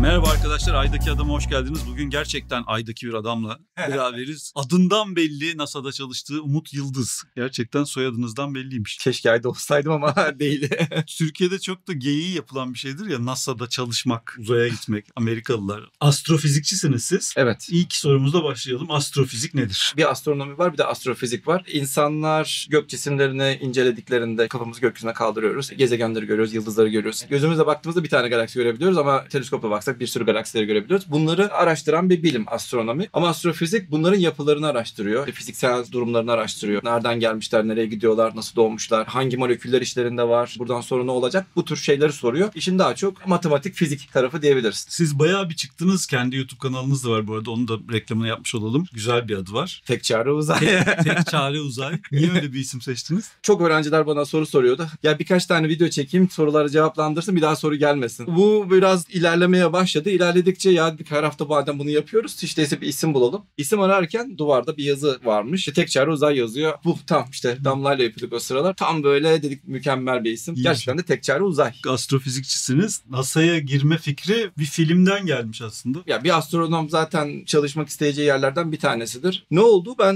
Merhaba arkadaşlar, Ay'daki Adam'a hoş geldiniz. Bugün gerçekten Ay'daki bir adamla beraberiz. Adından belli NASA'da çalıştığı Umut Yıldız. Gerçekten soyadınızdan belliymiş. Keşke Ay'da olsaydım ama değil. Türkiye'de çok da geyiği yapılan bir şeydir ya, NASA'da çalışmak, uzaya gitmek, Amerikalılar. Astrofizikçisiniz siz. Evet. İlk sorumuzla başlayalım. Astrofizik nedir? Bir astronomi var, bir de astrofizik var. İnsanlar gök cisimlerini incelediklerinde kafamızı gökyüzüne kaldırıyoruz. Gezegenleri görüyoruz, yıldızları görüyoruz. Gözümüzle baktığımızda bir tane galaksi görebiliyoruz ama teleskopla baksak bir sürü galaksileri görebiliyoruz. Bunları araştıran bir bilim astronomi. Ama astrofizik bunların yapılarını araştırıyor. Fiziksel durumlarını araştırıyor. Nereden gelmişler, nereye gidiyorlar, nasıl doğmuşlar, hangi moleküller işlerinde var, buradan sonra ne olacak? Bu tür şeyleri soruyor. İşin daha çok matematik, fizik tarafı diyebiliriz. Siz bayağı bir çıktınız. Kendi YouTube kanalınız da var bu arada. Onu da reklamını yapmış olalım. Güzel bir adı var. Tek çare uzay. Tek çare uzay. Niye öyle bir isim seçtiniz? Çok öğrenciler bana soru soruyordu. Ya birkaç tane video çekeyim, soruları cevaplandırsın, bir daha soru gelmesin. Bu biraz ilerlemeye başladı. İlerledikçe ya her hafta madem bunu yapıyoruz, işte bir isim bulalım. İsim ararken duvarda bir yazı varmış. İşte tek çare uzay yazıyor. Bu tam işte Damla'yla yapıyorduk o sıralar. Tam böyle dedik mükemmel bir isim. Gerçekten de tek çare uzay. Astrofizikçisiniz. NASA'ya girme fikri bir filmden gelmiş aslında. Ya bir astronom zaten çalışmak isteyeceği yerlerden bir tanesidir. Ne oldu? Ben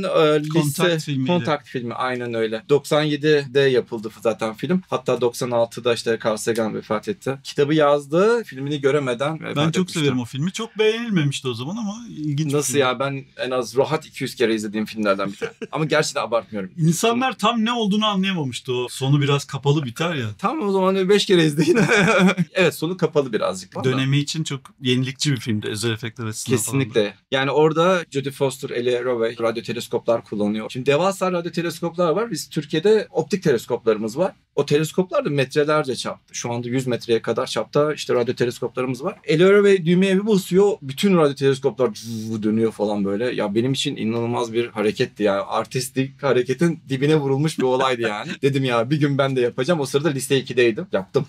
Kontakt filmi aynen öyle. 97'de yapıldı zaten film. Hatta 96'da işte Carl Sagan vefat etti. Kitabı yazdı, filmini göremeden vefat Ben çok etmişti. severim o filmi. Çok beğenilmemişti o zaman ama ilginç. Nasıl ya? Ben en az rahat 200 kere izlediğim filmlerden bir tane. Ama gerçekten abartmıyorum. İnsanlar tam ne olduğunu anlayamamıştı o. Sonu biraz kapalı biter ya. Tamam o zaman 5 kere izleyin. Evet, sonu kapalı birazcık. Dönemi için çok yenilikçi bir filmdi. Özel efektler açısından Kesinlikle. falan. Yani orada Jodie Foster, Ellie Rowe radyo teleskoplar kullanıyor. Şimdi devasa radyo teleskoplar var. Biz Türkiye'de optik teleskoplarımız var. O teleskoplar da metrelerce çapta. Şu anda 100 metreye kadar çapta işte radyo teleskoplarımız var. Ellie Rowe düğmeye bir basıyor. Bütün radyo teleskoplar dönüyor falan böyle. Ya benim için inanılmaz bir hareketti yani. Artistik hareketin dibine vurulmuş bir olaydı yani. Dedim ya bir gün ben de yapacağım. O sırada lise 2'deydim. Yaptım.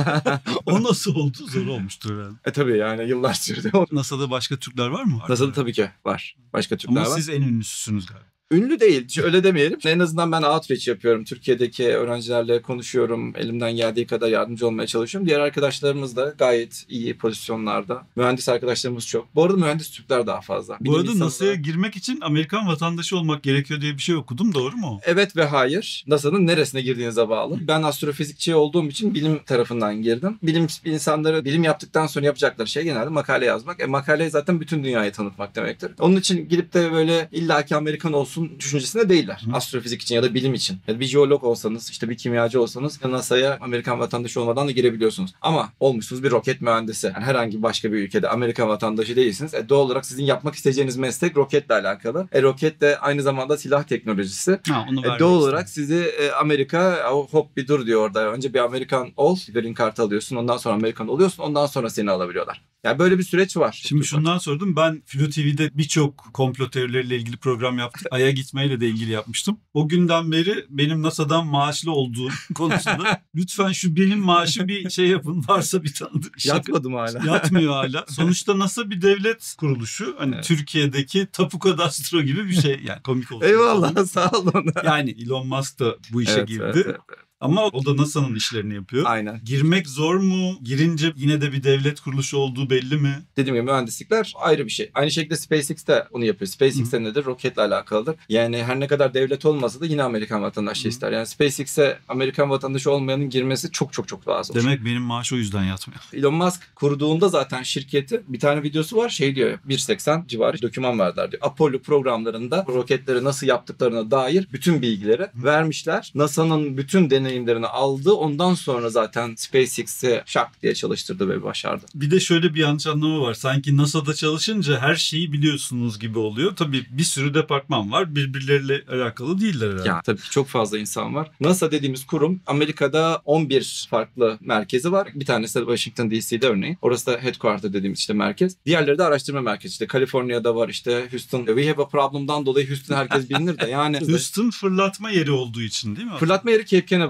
O nasıl oldu? Zor olmuştur herhalde. Tabii yani yıllar sürdü. NASA'da başka Türkler var mı? NASA'da tabii ki var. Başka Türkler Ama var. siz en ünlüsüsünüz galiba. Ünlü değil, öyle demeyelim. En azından ben outreach yapıyorum. Türkiye'deki öğrencilerle konuşuyorum. Elimden geldiği kadar yardımcı olmaya çalışıyorum. Diğer arkadaşlarımız da gayet iyi pozisyonlarda. Mühendis arkadaşlarımız çok. Bu arada mühendis Türkler daha fazla. Bu arada NASA'ya girmek için Amerikan vatandaşı olmak gerekiyor diye bir şey okudum. Doğru mu? Evet ve hayır. NASA'nın neresine girdiğinize bağlı. Ben astrofizikçi olduğum için bilim tarafından girdim. Bilim insanları bilim yaptıktan sonra yapacakları şey genelde makale yazmak. Makale zaten bütün dünyayı tanıtmak demektir. Onun için gidip de böyle illaki Amerikan olsun düşüncesinde değiller. Astrofizik için ya da bilim için. Ya da bir jeolog olsanız, işte bir kimyacı olsanız NASA'ya Amerikan vatandaşı olmadan da girebiliyorsunuz. Ama olmuşsunuz bir roket mühendisi. Yani herhangi başka bir ülkede Amerikan vatandaşı değilsiniz. Doğal olarak sizin yapmak isteyeceğiniz meslek roketle alakalı. Roket de aynı zamanda silah teknolojisi. Doğal olarak sizi Amerika hop bir dur diyor orada. Önce bir Amerikan ol, green card alıyorsun. Ondan sonra Amerikan oluyorsun. Ondan sonra seni alabiliyorlar. Yani böyle bir süreç var. Şimdi şundan sordum. Ben Flu TV'de birçok komplo teorileriyle ilgili program yaptım. Ay'a gitmeyle de ilgili yapmıştım. O günden beri benim NASA'dan maaşlı olduğum konusunda lütfen şu benim maaşı bir şey yapın. Varsa bir tanıdık. Yatmadım hala. Yatmıyor hala. Sonuçta NASA bir devlet kuruluşu. Hani evet. Türkiye'deki Tapu Kadastro gibi bir şey. Yani komik olsun. Eyvallah sağ olun. Yani Elon Musk da bu işe girdi. Evet. Ama o da NASA'nın işlerini yapıyor. Aynen. Girmek zor mu? Girince yine de bir devlet kuruluşu olduğu belli mi? Dediğim gibi mühendislikler ayrı bir şey. Aynı şekilde SpaceX de onu yapıyor. SpaceX'te nedir? Roketle alakalıdır. Yani her ne kadar devlet olmasa da yine Amerikan vatandaşı ister. Yani SpaceX'e Amerikan vatandaşı olmayanın girmesi çok daha zor. Demek benim maaş o yüzden yatmıyor. Elon Musk kurduğunda zaten şirketi bir tane videosu var. Şey diyor 1.80 civarı doküman verdiler diyor. Apollo programlarında roketleri nasıl yaptıklarına dair bütün bilgileri vermişler. NASA'nın bütün deneyimlerini aldı. Ondan sonra zaten SpaceX'i şak diye çalıştırdı ve başardı. Bir de şöyle bir yanlış anlama var. Sanki NASA'da çalışınca her şeyi biliyorsunuz gibi oluyor. Tabii bir sürü departman var. Birbirleriyle alakalı değiller herhalde. Ya tabii çok fazla insan var. NASA dediğimiz kurum Amerika'da 11 farklı merkezi var. Bir tanesi de Washington DC'de örneğin. Orası da headquarter dediğimiz işte merkez. Diğerleri de araştırma merkezi. İşte Kaliforniya'da var, işte Houston. We have a problem'dan dolayı Houston herkes bilinir de yani. Houston fırlatma yeri olduğu için değil mi? Fırlatma yeri Cape Canaveral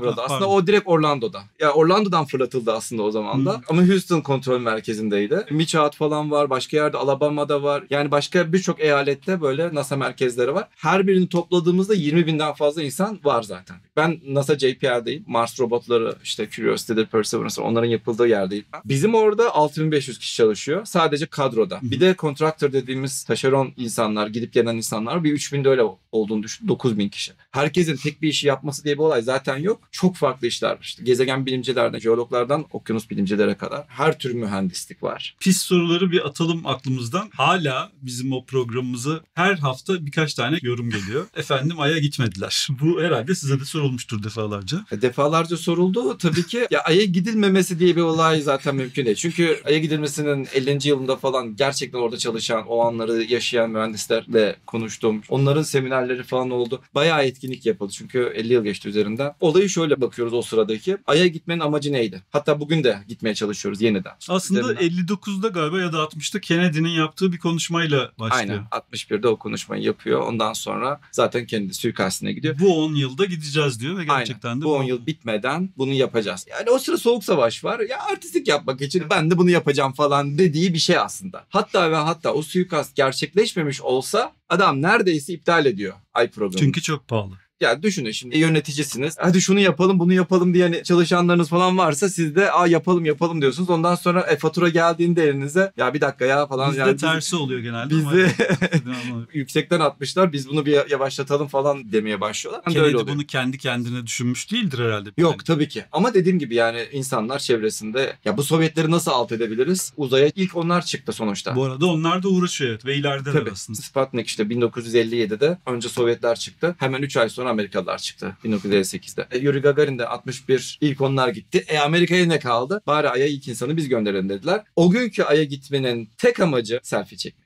fırladı. Aslında o direkt Orlando'da. Ya Orlando'dan fırlatıldı aslında o zaman da. Ama Houston kontrol merkezindeydi. Michoud falan var. Başka yerde Alabama'da var. Yani başka birçok eyalette böyle NASA merkezleri var. Her birini topladığımızda 20.000'den fazla insan var zaten. Ben NASA JPL'deyim. Mars robotları işte Curiosity'dir, Perseverance onların yapıldığı yerdeyim. Bizim orada 6.500 kişi çalışıyor. Sadece kadroda. Bir de contractor dediğimiz taşeron insanlar, gidip gelen insanlar bir 3.000'de öyle olduğunu düşün. 9.000 kişi. Herkesin tek bir işi yapması diye bir olay zaten yok. Çok farklı işler var. İşte gezegen bilimcilerden, jeologlardan okyanus bilimcilere kadar her tür mühendislik var. Pis soruları bir atalım aklımızdan. Hala bizim o programımıza her hafta birkaç tane yorum geliyor. Efendim Ay'a gitmediler. Bu herhalde size de sorulmuştur defalarca. Defalarca soruldu. Tabii ki ya Ay'a gidilmemesi diye bir olay zaten mümkün değil. Çünkü Ay'a gidilmesinin 50. yılında falan gerçekten orada çalışan, o anları yaşayan mühendislerle konuştum. Onların seminerleri falan oldu. Bayağı etkinlik yapıldı. Çünkü 50 yıl geçti üzerinden. Olayı şöyle bakıyoruz o sıradaki. Ay'a gitmenin amacı neydi? Hatta bugün de gitmeye çalışıyoruz yeniden. Aslında Üzerinden. 59'da galiba ya da 60'ta Kennedy'nin yaptığı bir konuşmayla başlıyor. Aynen. 61'de o konuşmayı yapıyor. Ondan sonra zaten kendi suikastine gidiyor. Bu 10 yılda gideceğiz diyor ve gerçekten Aynen. de Bu 10 yıl bitmeden bunu yapacağız. Yani o sıra soğuk savaş var. Ya artistik yapmak için ben de bunu yapacağım falan dediği bir şey aslında. Hatta ve hatta o suikast gerçekleşmemiş olsa adam neredeyse iptal ediyor Ay programını. Çünkü çok pahalı. Ya düşünün şimdi yöneticisiniz. Hadi şunu yapalım bunu yapalım diye hani çalışanlarınız falan varsa siz de yapalım diyorsunuz. Ondan sonra fatura geldiğinde elinize ya bir dakika ya falan. Bizde yani tersi oluyor genelde. Bizde ama yüksekten atmışlar biz bunu bir yavaşlatalım falan demeye başlıyorlar. Kennedy bunu kendi kendine düşünmüş değildir herhalde. Yok tabii ki. Ama dediğim gibi yani insanlar çevresinde ya bu Sovyetleri nasıl alt edebiliriz? Uzaya ilk onlar çıktı sonuçta. Bu arada onlar da uğraşıyor ve ileride tabii. aslında. Sputnik işte 1957'de önce Sovyetler çıktı. Hemen 3 ay sonra Amerikalılar çıktı 1958'de. Yuri Gagarin de 61 ilk onlar gitti. Amerika'ya ne kaldı? Bari Ay'a ilk insanı biz gönderelim dediler. O günkü Ay'a gitmenin tek amacı selfie çekmek.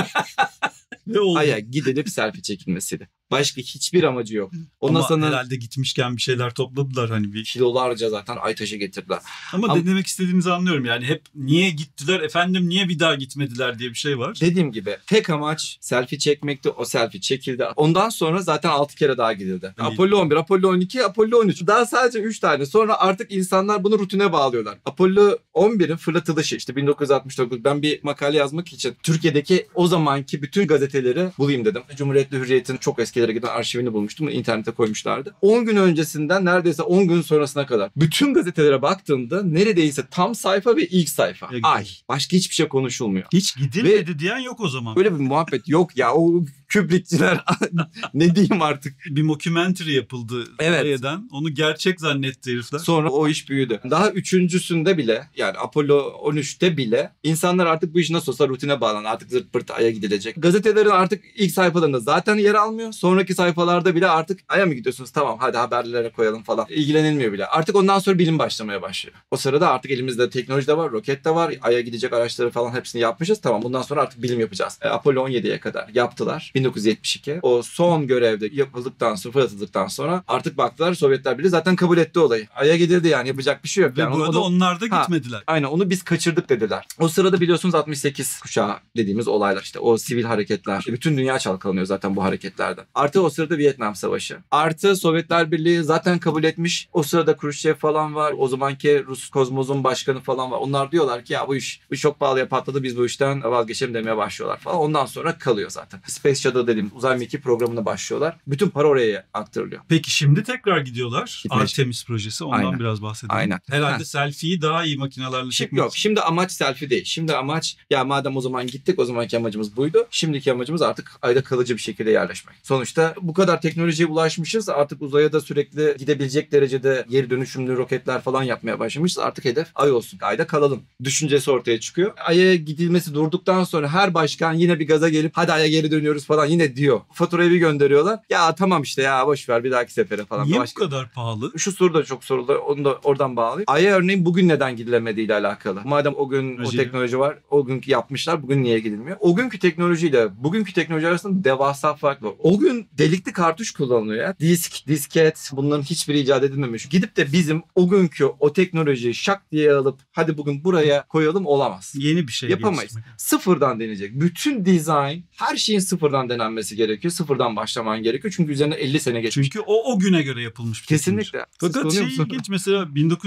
Ay'a gidilip selfie çekilmesiydi. Başka hiçbir amacı yok. Ama herhalde gitmişken bir şeyler topladılar hani bir kilolarca zaten ay taşı getirdiler. Ama ne demek istediğinizi anlıyorum yani hep niye gittiler efendim niye bir daha gitmediler diye bir şey var. Dediğim gibi tek amaç selfie çekmekti. O selfie çekildi. Ondan sonra zaten 6 kere daha gidildi. İyi. Apollo 11, Apollo 12, Apollo 13. Daha sadece 3 tane. Sonra artık insanlar bunu rutine bağlıyorlar. Apollo 11'in fırlatılışı işte 1969. Ben bir makale yazmak için Türkiye'deki o zamanki bütün gazeteleri bulayım dedim. Cumhuriyet'le Hürriyet'in çok eskilere giden arşivini bulmuştum. İnternete koymuşlardı. 10 gün öncesinden neredeyse 10 gün sonrasına kadar bütün gazetelere baktığımda neredeyse tam sayfa ve ilk sayfa. Ay. Başka hiçbir şey konuşulmuyor. Hiç gidilmedi diyen yok o zaman. Öyle bir muhabbet yok ya. O Kubrickçiler ne diyeyim artık. Bir mockumentary yapıldı. Evet. Onu gerçek zannetti herifler. Sonra o iş büyüdü. Daha üçüncüsünde bile yani Apollo 13'te bile insanlar artık bu iş nasıl olsa rutine bağlandı. Artık zırt pırt Ay'a gidilecek. Gazetelerin artık ilk sayfalarında zaten yer almıyor. Sonraki sayfalarda bile artık Ay'a mı gidiyorsunuz? Tamam hadi haberlere koyalım falan. İlgilenilmiyor bile. Artık ondan sonra bilim başlamaya başlıyor. O sırada artık elimizde teknoloji de var, roket de var. Ay'a gidecek araçları falan hepsini yapmışız. Tamam bundan sonra artık bilim yapacağız. Apollo 17'ye kadar yaptılar. 1972. O son görevde yapıldıktan sonra, fırlatıldıktan sonra artık baktılar Sovyetler Birliği zaten kabul etti olayı. Ay'a gidildi yani yapacak bir şey yok. Ve yani bu arada onlar da gitmediler. Aynen onu biz kaçırdık dediler. O sırada biliyorsunuz 68 kuşağı dediğimiz olaylar işte o sivil hareketler. Bütün dünya çalkalanıyor zaten bu hareketlerden. Artı o sırada Vietnam Savaşı. Artı Sovyetler Birliği zaten kabul etmiş. O sırada Khrushchev falan var. O zamanki Rus Kozmos'un başkanı falan var. Onlar diyorlar ki ya bu iş çok pahalıya patladı biz bu işten vazgeçelim demeye başlıyorlar falan. Ondan sonra kalıyor zaten. Space Shuttle dediğimiz uzay mekiği programına başlıyorlar. Bütün para oraya aktarılıyor. Peki şimdi tekrar gidiyorlar. Gitmeye Artemis projesi ondan Aynen. biraz bahsedelim. Aynen. Herhalde selfie'yi daha iyi makinelerle çekmek. Yok şimdi amaç selfie değil. Şimdi amaç ya madem o zaman gittik o zamanki amacımız buydu. Şimdiki amacımız artık Ay'da kalıcı bir şekilde yerleşmek. Sonuçta bu kadar teknolojiye ulaşmışız. Artık uzaya da sürekli gidebilecek derecede geri dönüşümlü roketler falan yapmaya başlamışız. Artık hedef Ay olsun. Ay'da kalalım. Düşüncesi ortaya çıkıyor. Ay'a gidilmesi durduktan sonra her başkan yine bir gaza gelip hadi Ay'a geri dönüyoruz falan yine diyor. Faturayı bir gönderiyorlar. Ya tamam işte ya boş ver bir dahaki sefere falan. Niye bu kadar pahalı? Şu soru da çok soruldu. Onu da oradan bağlayayım. Ay'a örneğin bugün neden gidilemediğiyle alakalı. Madem o gün o teknoloji var, o günkü yapmışlar, bugün niye gidilmiyor? O günkü teknolojiyle bugünkü teknoloji arasında devasa fark var. O gün delikli kartuş kullanılıyor ya. Disk, disket bunların hiçbiri icat edilmemiş. Gidip de bizim o günkü o teknolojiyi şak diye alıp hadi bugün buraya koyalım olamaz. Yeni bir şey yapamayız. Sıfırdan deneyecek. Bütün design her şeyin sıfırdan denenmesi gerekiyor. Sıfırdan başlaman gerekiyor. Çünkü üzerine 50 sene geçmiş. Çünkü o güne göre yapılmış bir teknoloji. Kesinlikle. Fakat şey ilginç, mesela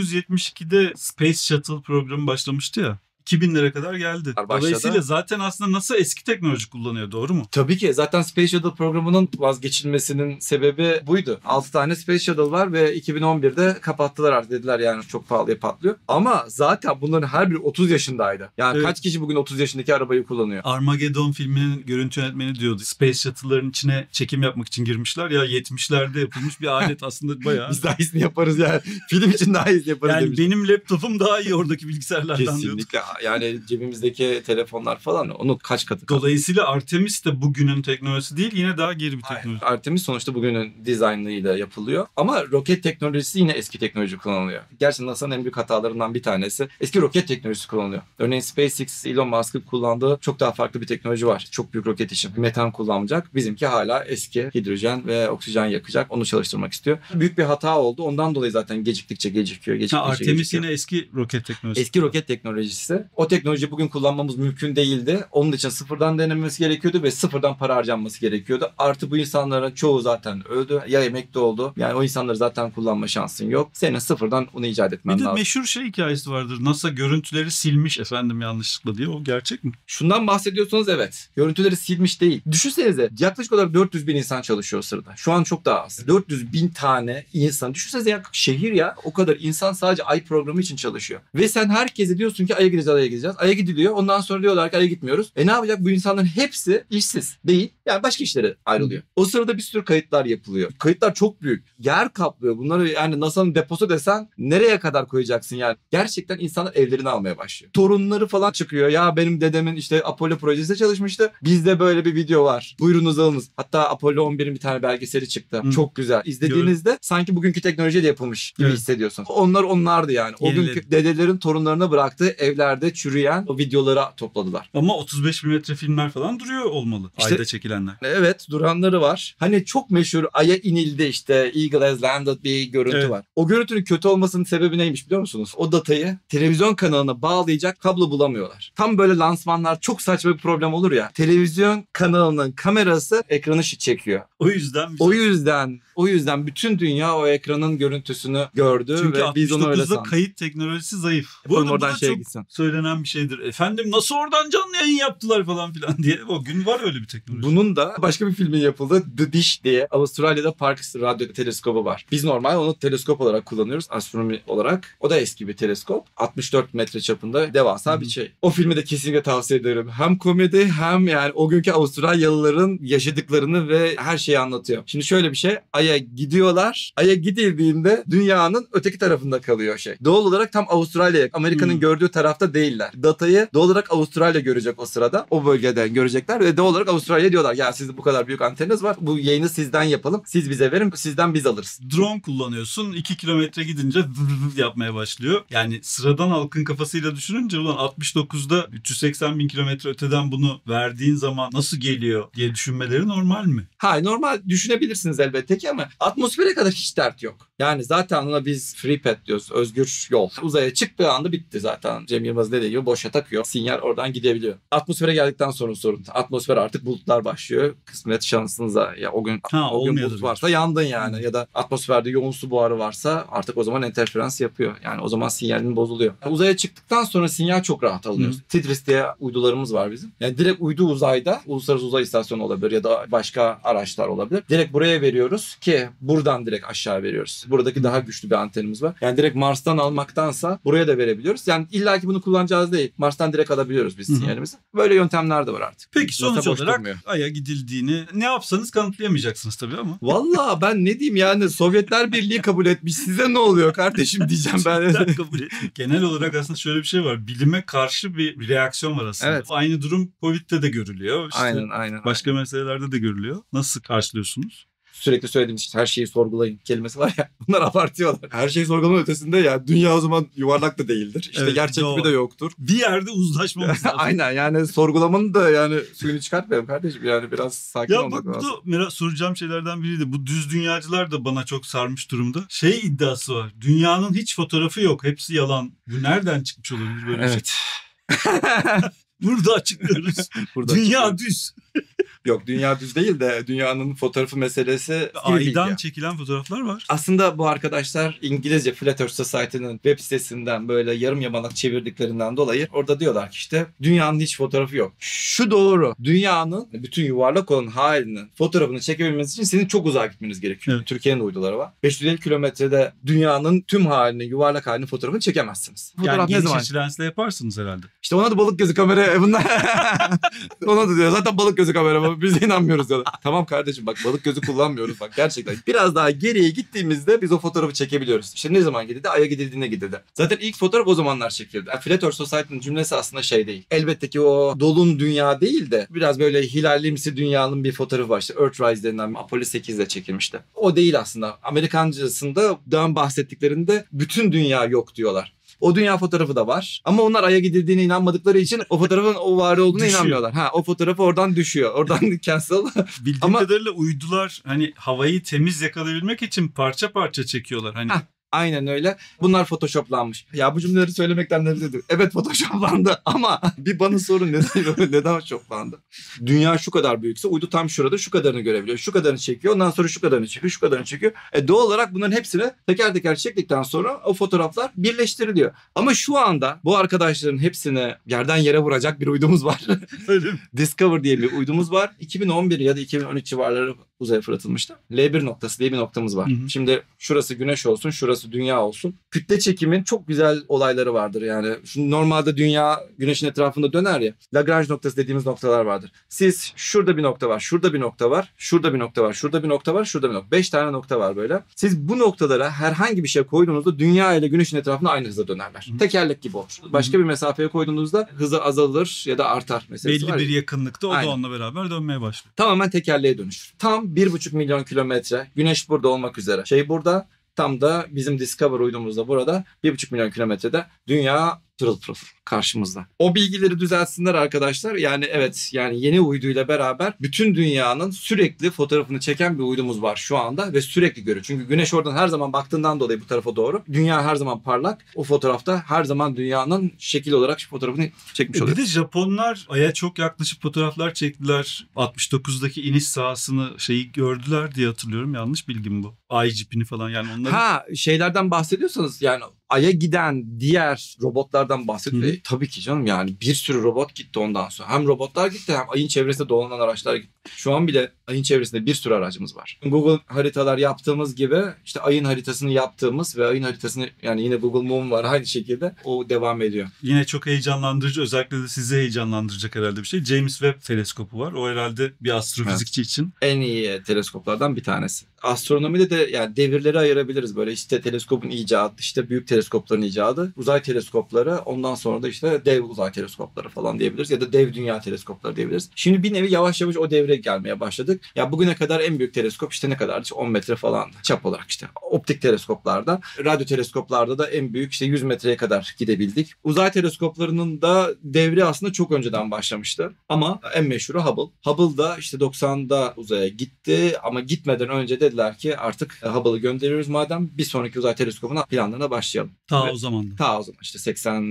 1972'de Space Shuttle programı başlamıştı ya. 2000'lere kadar geldi. Başladı. Dolayısıyla zaten aslında NASA eski teknoloji kullanıyor, doğru mu? Tabii ki. Zaten Space Shuttle programının vazgeçilmesinin sebebi buydu. 6 tane Space Shuttle var ve 2011'de kapattılar artık. Dediler yani çok pahalıya patlıyor. Ama zaten bunların her biri 30 yaşındaydı. Yani Evet. kaç kişi bugün 30 yaşındaki arabayı kullanıyor? Armageddon filminin görüntü yönetmeni diyordu. Space Shuttle'ların içine çekim yapmak için girmişler. Ya 70'lerde yapılmış bir alet aslında bayağı. Biz daha iyisini yaparız yani. Film için daha iyisini yaparız Yani demiş. benim laptopum daha iyi oradaki bilgisayarlardan diyordu. Kesinlikle. Yani cebimizdeki telefonlar falan onun kaç katı. Dolayısıyla Artemis de bugünün teknolojisi değil, yine daha geri bir teknoloji. Artemis sonuçta bugünün dizaynıyla yapılıyor. Ama roket teknolojisi yine eski teknoloji kullanılıyor. Gerçi NASA'nın en büyük hatalarından bir tanesi eski roket teknolojisi kullanılıyor. Örneğin SpaceX, Elon Musk'ın kullandığı çok daha farklı bir teknoloji var. Çok büyük roket için. Metan kullanacak. Bizimki hala eski hidrojen ve oksijen yakacak. Onu çalıştırmak istiyor. Büyük bir hata oldu. Ondan dolayı zaten geciktikçe gecikiyor. Artemis yine eski roket teknolojisi. Eski roket teknolojisi. O teknolojiyi bugün kullanmamız mümkün değildi. Onun için sıfırdan denemesi gerekiyordu ve sıfırdan para harcanması gerekiyordu. Artı bu insanların çoğu zaten öldü. Ya emekli oldu. Yani o insanları zaten kullanma şansın yok. Senin sıfırdan onu icat etmen lazım. Bir de lazım. meşhur şey hikayesi vardır. NASA görüntüleri silmiş efendim yanlışlıkla diye. O gerçek mi? Şundan bahsediyorsanız evet. Görüntüleri silmiş değil. Düşünsenize yaklaşık olarak 400 bin insan çalışıyor o sırada. Şu an çok daha az. 400 bin tane insan. Düşünsenize ya, şehir ya, o kadar insan sadece Ay programı için çalışıyor. Ve sen herkese diyorsun ki Ay'a gideceğiz, Ay'a gideceğiz. Ay'a gidiliyor. Ondan sonra diyorlar ki Ay'a gitmiyoruz. Ne yapacak bu insanların hepsi? İşsiz değil. Yani başka işlere ayrılıyor. O sırada bir sürü kayıtlar yapılıyor. Kayıtlar çok büyük. Yer kaplıyor. Bunları yani NASA'nın deposu desen nereye kadar koyacaksın yani? Gerçekten insanlar evlerini almaya başlıyor. Torunları falan çıkıyor. Ya benim dedemin işte Apollo projesinde çalışmıştı. Bizde böyle bir video var. Buyurunuz alınız. Hatta Apollo 11'in bir tane belgeseli çıktı. Çok güzel. İzlediğinizde sanki bugünkü teknolojiyle yapılmış gibi hissediyorsun. Onlardı yani. O günkü dedelerin torunlarına bıraktığı evlerde çürüyen o videoları topladılar. Ama 35 mm filmler falan duruyor olmalı. İşte, Ay'da çekilenler. Evet, duranları var. Hani çok meşhur Ay'a inildi işte Eagle has landed bir görüntü var. O görüntünün kötü olmasının sebebi neymiş biliyor musunuz? O datayı televizyon kanalına bağlayacak kablo bulamıyorlar. Tam böyle lansmanlar çok saçma bir problem olur ya. Televizyon kanalının kamerası ekranı çekiyor. O yüzden bütün dünya o ekranın görüntüsünü gördü. Çünkü ve biz onu öyle sandık. Kayıt teknolojisi zayıf. Bu arada bu da çok gitsin. Söylenen bir şeydir. Efendim nasıl oradan canlı yayın yaptılar falan filan diye. O gün var öyle bir teknoloji. Bunun da başka bir filmin yapıldı. The Dish diye. Avustralya'da Parkes radyo teleskobu var. Biz normal onu teleskop olarak kullanıyoruz. Astronomi olarak. O da eski bir teleskop. 64 metre çapında devasa bir şey. O filmi de kesinlikle tavsiye ederim. Hem komedi hem yani o günkü Avustralyalıların yaşadıklarını ve her şeyi anlatıyor. Şimdi şöyle bir şey. Ay'a gidiyorlar. Ay'a gidildiğinde dünyanın öteki tarafında kalıyor şey. Doğal olarak tam Avustralya'ya, Amerika'nın gördüğü tarafta değiller. Datayı doğal olarak Avustralya görecek o sırada. O bölgeden görecekler ve doğal olarak Avustralya'ya diyorlar. Ya sizin bu kadar büyük anteniniz var. Bu yayını sizden yapalım. Siz bize verin. Sizden biz alırız. Drone kullanıyorsun. 2 kilometre gidince yapmaya başlıyor. Yani sıradan halkın kafasıyla düşününce ulan 69'da 380 bin kilometre öteden bunu verdiğin zaman nasıl geliyor diye düşünmeleri normal mi? Hayır, normal düşünebilirsiniz elbette ki ama atmosfere kadar hiç dert yok. Yani zaten ona biz free pad diyoruz. Özgür yol. Uzaya çıktığı anda bitti zaten. Cem Yılmaz dediği gibi boşa takıyor. Sinyal oradan gidebiliyor. Atmosfere geldikten sonra sorun. Atmosfer artık bulutlar başlıyor. Kısmet şansınıza. Ya o gün bulut varsa yandın yani. Ya da atmosferde yoğun su buharı varsa artık o zaman interferans yapıyor. Yani o zaman sinyalin bozuluyor. Uzaya çıktıktan sonra sinyal çok rahat alıyoruz. TDRS diye uydularımız var bizim. Yani direkt uydu uzayda, Uluslararası Uzay İstasyonu olabilir ya da başka araçlar olabilir. Direkt buraya veriyoruz ki buradan direkt aşağı veriyoruz. Buradaki daha güçlü bir antenimiz var. Yani direkt Mars'tan almaktansa buraya da verebiliyoruz. Yani illaki bunu kullanacağız değil. Mars'tan direkt alabiliyoruz biz sinyalimizi. Böyle yöntemler de var artık. Peki sonuç olarak Ay'a gidildiğini ne yapsanız kanıtlayamayacaksınız tabii ama. Vallahi ben ne diyeyim yani Sovyetler Birliği kabul etmiş. Size ne oluyor kardeşim diyeceğim ben. Genel olarak aslında şöyle bir şey var. Bilime karşı bir reaksiyon var aslında. Evet. Aynı durum Covid'de de görülüyor. İşte aynen. Başka meselelerde de görülüyor. Nasıl karşılıyorsunuz? Sürekli söylediğimiz işte her şeyi sorgulayın kelimesi var ya. Bunlar abartıyorlar. Her şeyi sorgulama ötesinde ya dünya o zaman yuvarlak da değildir. İşte evet, gerçek gibi de yoktur. Bir yerde uzlaşmamız lazım. Aynen yani sorgulamanın da yani suyunu çıkartmayalım kardeşim. Yani biraz sakin olmak lazım. Ya bak bu soracağım şeylerden biriydi. Bu düz dünyacılar da bana çok sarmış durumda. Şey iddiası var. Dünyanın hiç fotoğrafı yok. Hepsi yalan. Bu nereden çıkmış olabilir böyle evet. şey? Burada açıklıyoruz. Dünya düz. Yok, dünya düz değil de dünyanın fotoğrafı meselesi. Aydan çekilen fotoğraflar var. Aslında bu arkadaşlar İngilizce Flat Earth Society'nin web sitesinden böyle yarım yamalak çevirdiklerinden dolayı orada diyorlar ki işte dünyanın hiç fotoğrafı yok. Şu doğru. Dünyanın bütün yuvarlak olan halinin fotoğrafını çekebilmeniz için sizin çok uzağa gitmeniz gerekiyor. Evet. Türkiye'nin de uyduları var. 550 kilometrede dünyanın tüm halini, yuvarlak halinin fotoğrafını çekemezsiniz. Yani Fotoğraf ne geniş zaman? açı lensle yaparsınız herhalde. İşte ona da balık gözü kamera bunlar. Ona da diyor zaten balık gözü kamera, biz de inanmıyoruz ya. Tamam kardeşim, bak balık gözü kullanmıyoruz bak gerçekten. Biraz daha geriye gittiğimizde biz o fotoğrafı çekebiliyoruz. İşte ne zaman gidildi? Ay'a gidildiğinde gidildi. Zaten ilk fotoğraf o zamanlar çekildi. Yani Flat Earth Society'nin cümlesi aslında şey değil. Elbette ki o dolun dünya değil de biraz böyle hilallimsi dünyanın bir fotoğrafı var. İşte Earthrise denilen Apollo 8'de çekilmişti. O değil aslında. Amerikancasında daha bahsettiklerinde bütün dünya yok diyorlar. O dünya fotoğrafı da var. Ama onlar Ay'a gidildiğine inanmadıkları için o fotoğrafın o var olduğuna Düşüyor. inanmıyorlar. O fotoğrafı oradan düşüyor. Oradan cancel. Bildiğim kadarıyla uydular hani havayı temiz yakalayabilmek için parça parça çekiyorlar. Hani Aynen öyle. Bunlar photoshoplanmış. Ya bu cümleleri söylemekten nefret ediyorum. Evet photoshoplandı ama bir bana sorun neden photoshoplandı? Dünya şu kadar büyükse uydu tam şurada şu kadarını görebiliyor. Şu kadarını çekiyor. Ondan sonra şu kadarını çekiyor. Şu kadarını çekiyor. Doğal olarak bunların hepsini teker teker çektikten sonra o fotoğraflar birleştiriliyor. Ama şu anda bu arkadaşların hepsini yerden yere vuracak bir uydumuz var. öyle mi? Discover diye bir uydumuz var. 2011 ya da 2013 civarları uzaya fırlatılmıştı. L1 noktası diye bir noktamız var. Hı hı. Şimdi şurası güneş olsun, şurası dünya olsun. Kütle çekimin çok güzel olayları vardır yani. Şimdi normalde dünya güneşin etrafında döner ya. Lagrange noktası dediğimiz noktalar vardır. Siz şurada bir nokta var, şurada bir nokta var, şurada bir nokta var, şurada bir nokta var, şurada bir nokta. 5 tane nokta var böyle. Siz bu noktalara herhangi bir şey koyduğunuzda dünya ile güneşin etrafında aynı hızda dönerler. Hı. Tekerlek gibi olur. Başka bir mesafeye koyduğunuzda hızı azalır ya da artar meselesi Belli var bir ya. yakınlıkta o Aynen. da onunla beraber dönmeye başlıyor. Tamamen tekerleğe dönüşür. Tam 1,5 milyon kilometre. Güneş burada olmak üzere. Şey burada. Tam da bizim Discover uydumuzda burada 1,5 milyon kilometrede dünya pırıl pırıl karşımızda. O bilgileri düzeltsinler arkadaşlar. Yani evet yani yeni uyduyla beraber bütün dünyanın sürekli fotoğrafını çeken bir uydumuz var şu anda ve sürekli görüyor. Çünkü güneş oradan her zaman baktığından dolayı bu tarafa doğru. Dünya her zaman parlak. O fotoğrafta her zaman dünyanın şekil olarak fotoğrafını çekmiş oluyor. Bir de Japonlar Ay'a çok yaklaşıp fotoğraflar çektiler. 69'daki iniş sahasını gördüler diye hatırlıyorum. Yanlış bilgim bu. Ay cipini falan yani onları. Şeylerden bahsediyorsanız yani Ay'a giden diğer robotlardan bahsediyor. Tabii ki canım yani bir sürü robot gitti ondan sonra. Hem robotlar gitti hem Ay'ın çevresinde dolanan araçlar gitti. Şu an bile Ay'ın çevresinde bir sürü aracımız var. Google haritalar yaptığımız gibi işte Ay'ın haritasını yaptığımız ve Ay'ın haritasını yani yine Google Moon var aynı şekilde o devam ediyor. Yine çok heyecanlandırıcı, özellikle de sizi heyecanlandıracak herhalde bir şey. James Webb teleskopu var. O herhalde bir astrofizikçi için. En iyi teleskoplardan bir tanesi. Astronomide de yani devirleri ayırabiliriz böyle işte teleskopun icadı, işte büyük teleskopların icadı, uzay teleskopları, ondan sonra da işte dev uzay teleskopları falan diyebiliriz ya da dev dünya teleskopları diyebiliriz. Şimdi bir nevi yavaş yavaş o devre gelmeye başladık. Ya bugüne kadar en büyük teleskop işte ne kadardı? İşte 10 metre falan çap olarak işte. Optik teleskoplarda, radyo teleskoplarda da en büyük işte 100 metreye kadar gidebildik. Uzay teleskoplarının da devri aslında çok önceden başlamıştı. Ama en meşhuru Hubble. Hubble da işte 90'da uzaya gitti ama gitmeden önce dediler ki artık Hubble'ı gönderiyoruz madem bir sonraki uzay teleskopuna planlarına başlayalım. O zaman da. Ta o zaman işte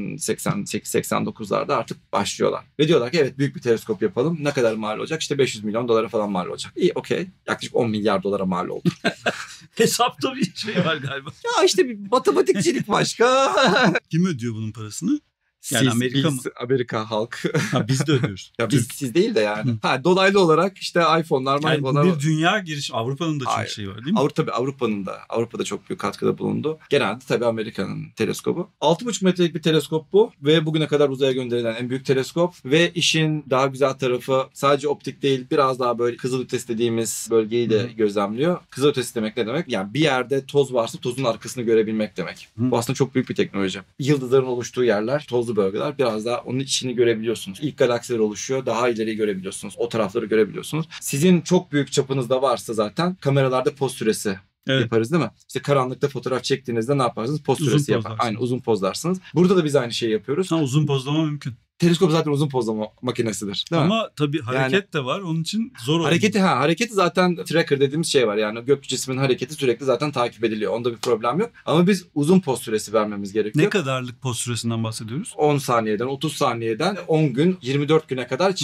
88-89'larda artık başlıyorlar. Ve diyorlar ki evet büyük bir teleskop yapalım. Ne kadar mal olacak? İşte 500 milyon dolara falan mal olacak. İyi okey. Yaklaşık 10 milyar dolara mal oldu. Hesapta bir şey var galiba. Ya işte bir matematikçilik başka. Kim ödüyor bunun parasını? Yani Amerika halk. Biz de ödüyoruz. Ya siz değil de yani. Dolaylı olarak işte iPhone'lar, yani bir dünya girişimi. Avrupa'nın da çok şey var değil mi? Avrupa'da çok büyük katkıda bulundu. Genelde tabii Amerika'nın teleskobu. 6,5 metrelik bir teleskop bu ve bugüne kadar uzaya gönderilen en büyük teleskop ve işin daha güzel tarafı sadece optik değil biraz daha böyle kızılötesi dediğimiz bölgeyi de gözlemliyor. Kızılötesi demek ne demek? Yani bir yerde toz varsa tozun arkasını görebilmek demek. Bu aslında çok büyük bir teknoloji. Yıldızların oluştuğu yerler, tozlu bölgeler biraz daha onun içini görebiliyorsunuz. İlk galaksiler oluşuyor. Daha ileriyi görebiliyorsunuz. O tarafları görebiliyorsunuz. Sizin çok büyük çapınızda varsa zaten kameralarda poz süresi yaparız değil mi? İşte karanlıkta fotoğraf çektiğinizde ne yaparsınız? Poz süresi yapar. Aynen uzun pozlarsınız. Burada da biz aynı şeyi yapıyoruz. Uzun pozlama mümkün. Teleskop zaten uzun pozlama makinesidir. Değil Ama tabii hareket de var. Onun için zor oluyor. Hareketi zaten tracker dediğimiz şey var. Yani gök cisminin hareketi sürekli zaten takip ediliyor. Onda bir problem yok. Ama biz uzun poz süresi vermemiz gerekiyor. Ne kadarlık poz süresinden bahsediyoruz? 10 saniyeden, 30 saniyeden 10 gün, 24 güne kadar çıktı.